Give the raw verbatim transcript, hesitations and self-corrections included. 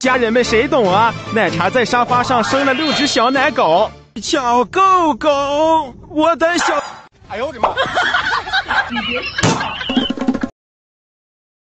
家人们谁懂啊？奶茶在沙发上生了六只小奶狗，小狗狗，我的小……哎呦我的妈！你别笑。